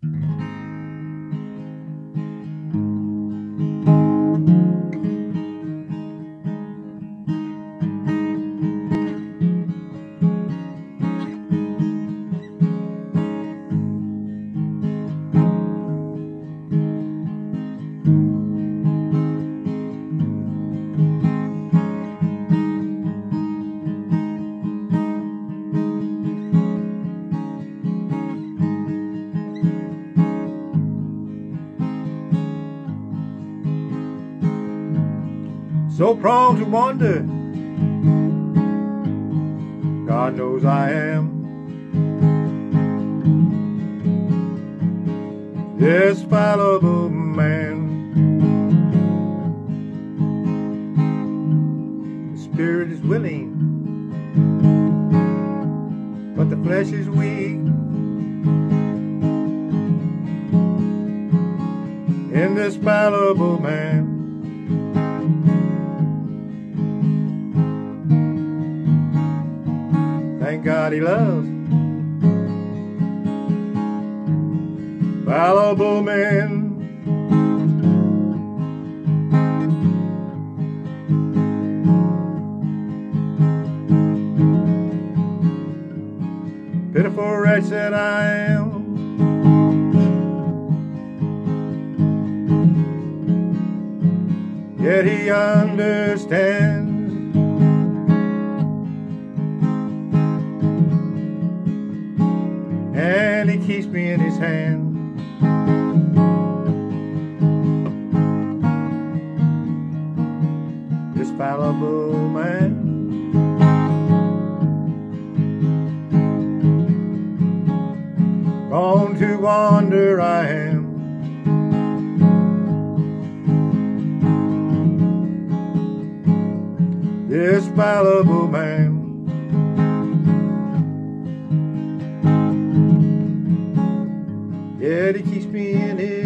So prone to wander, God knows I am. This fallible man. The spirit is willing, but the flesh is weak. In this fallible man, thank God he loves fallible men. Pitiful wretch that I am, yet he understands. And he keeps me in his hand. This fallible man. Prone to wander I am. This fallible man. Yet he keeps me in his